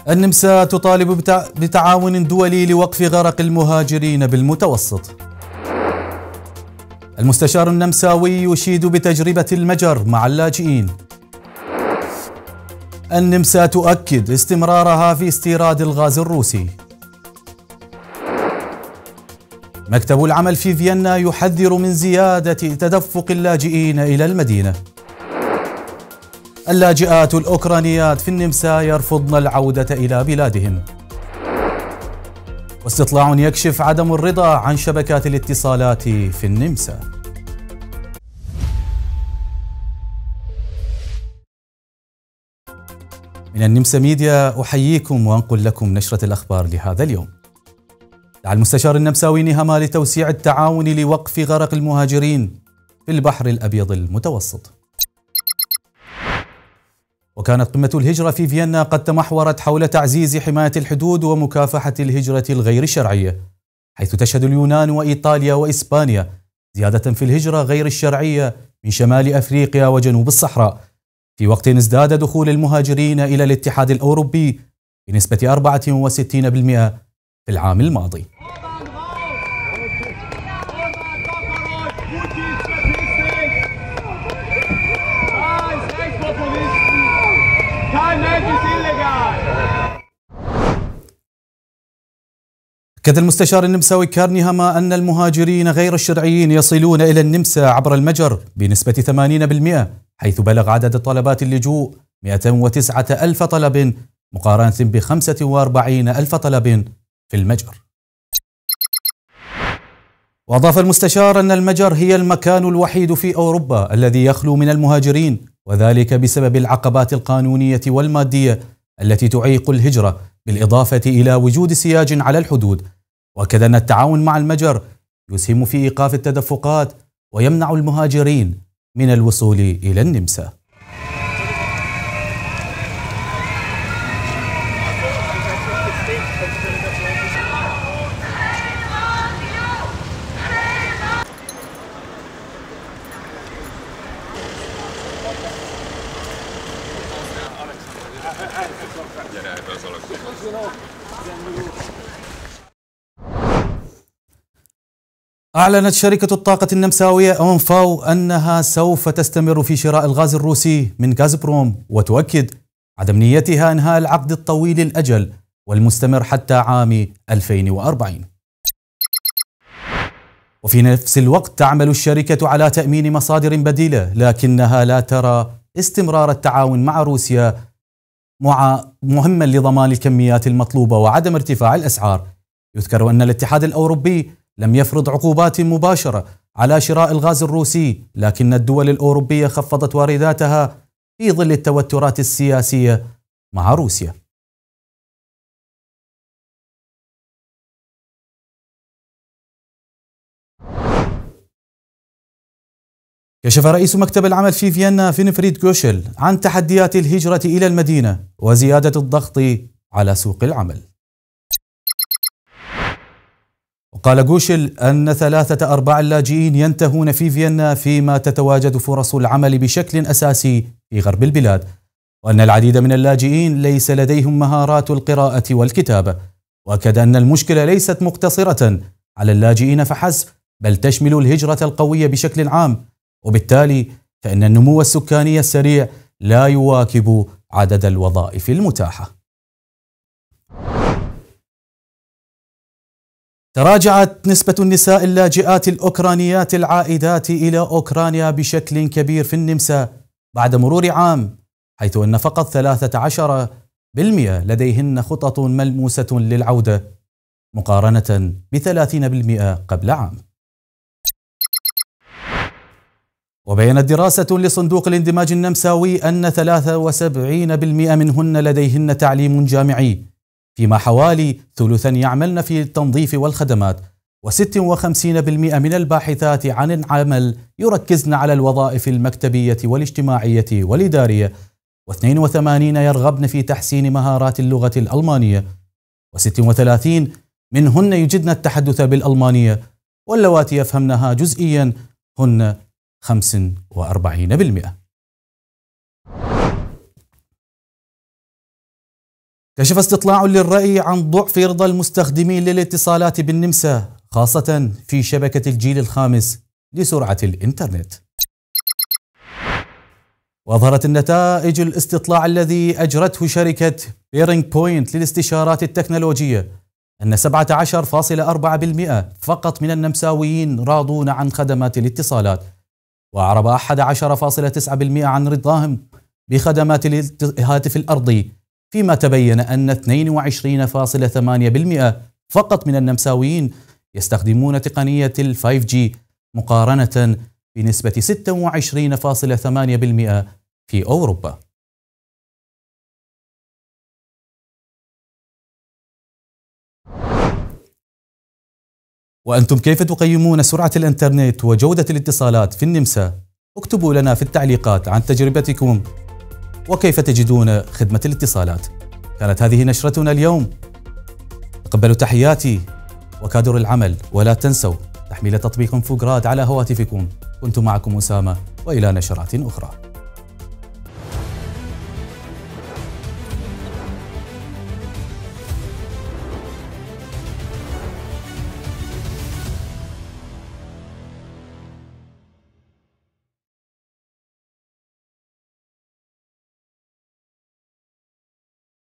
النمسا تطالب بتعاون دولي لوقف غرق المهاجرين بالمتوسط. المستشار النمساوي يشيد بتجربة المجر مع اللاجئين. النمسا تؤكد استمرارها في استيراد الغاز الروسي. مكتب العمل في فيينا يحذر من زيادة تدفق اللاجئين إلى المدينة. اللاجئات الأوكرانيات في النمسا يرفضن العودة إلى بلادهن. واستطلاع يكشف عدم الرضا عن شبكات الاتصالات في النمسا. من النمسا ميديا أحييكم وأنقل لكم نشرة الأخبار لهذا اليوم. دعا المستشار النمساوي نهما لتوسيع التعاون لوقف غرق المهاجرين في البحر الأبيض المتوسط. وكانت قمة الهجرة في فيينا قد تمحورت حول تعزيز حماية الحدود ومكافحة الهجرة الغير الشرعية، حيث تشهد اليونان وإيطاليا وإسبانيا زيادة في الهجرة غير الشرعية من شمال أفريقيا وجنوب الصحراء، في وقت ازداد دخول المهاجرين إلى الاتحاد الأوروبي بنسبة 64% في العام الماضي. أكد المستشار النمساوي كار نهما أن المهاجرين غير الشرعيين يصلون إلى النمسا عبر المجر بنسبة 80%، حيث بلغ عدد طلبات اللجوء 109,000 طلب مقارنة ب45,000 طلب في المجر. وأضاف المستشار أن المجر هي المكان الوحيد في أوروبا الذي يخلو من المهاجرين، وذلك بسبب العقبات القانونية والمادية التي تعيق الهجرة، بالإضافة إلى وجود سياج على الحدود. وأكد أن التعاون مع المجر يسهم في إيقاف التدفقات ويمنع المهاجرين من الوصول إلى النمسا. أعلنت شركة الطاقة النمساوية أونفاو أنها سوف تستمر في شراء الغاز الروسي من غازبروم، وتؤكد عدم نيتها إنهاء العقد الطويل الأجل والمستمر حتى عام 2040. وفي نفس الوقت تعمل الشركة على تأمين مصادر بديلة، لكنها لا ترى استمرار التعاون مع روسيا مهما لضمان الكميات المطلوبة وعدم ارتفاع الأسعار. يذكر أن الاتحاد الأوروبي لم يفرض عقوبات مباشرة على شراء الغاز الروسي، لكن الدول الأوروبية خفضت وارداتها في ظل التوترات السياسية مع روسيا. كشف رئيس مكتب العمل في فيينا فينفريد غوشل عن تحديات الهجرة إلى المدينة وزيادة الضغط على سوق العمل. وقال غوشل أن 3/4 اللاجئين ينتهون في فيينا، فيما تتواجد فرص العمل بشكل أساسي في غرب البلاد، وأن العديد من اللاجئين ليس لديهم مهارات القراءة والكتابة. وأكد أن المشكلة ليست مقتصرة على اللاجئين فحسب، بل تشمل الهجرة القوية بشكل عام، وبالتالي فإن النمو السكاني السريع لا يواكب عدد الوظائف المتاحة. تراجعت نسبة النساء اللاجئات الأوكرانيات العائدات إلى أوكرانيا بشكل كبير في النمسا بعد مرور عام، حيث أن فقط 13% لديهن خطط ملموسة للعودة مقارنة ب30% قبل عام. وبينت دراسة لصندوق الاندماج النمساوي أن 73% منهن لديهن تعليم جامعي، فيما حوالي ثلثاً يعملن في التنظيف والخدمات، و56% من الباحثات عن العمل يركزن على الوظائف المكتبية والاجتماعية والإدارية، و82 يرغبن في تحسين مهارات اللغة الألمانية، و36 منهن يجدن التحدث بالألمانية، واللواتي يفهمنها جزئياً هن 45%. كشف استطلاع للرأي عن ضعف رضا المستخدمين للاتصالات بالنمسا، خاصة في شبكة الجيل الخامس لسرعة الإنترنت. وأظهرت النتائج الاستطلاع الذي أجرته شركة بيرينج بوينت للاستشارات التكنولوجية أن 17.4% فقط من النمساويين راضون عن خدمات الاتصالات، وأعرب 11.9% عن رضاهم بخدمات الهاتف الأرضي، فيما تبين أن 22.8% فقط من النمساويين يستخدمون تقنية ال 5G مقارنة بنسبة 26.8% في أوروبا. وأنتم كيف تقيمون سرعة الإنترنت وجودة الاتصالات في النمسا؟ اكتبوا لنا في التعليقات عن تجربتكم وكيف تجدون خدمة الاتصالات. كانت هذه نشرتنا اليوم، تقبلوا تحياتي وكادر العمل، ولا تنسوا تحميل تطبيق فوغراد على هواتفكم. كنت معكم أسامة، وإلى نشرات أخرى.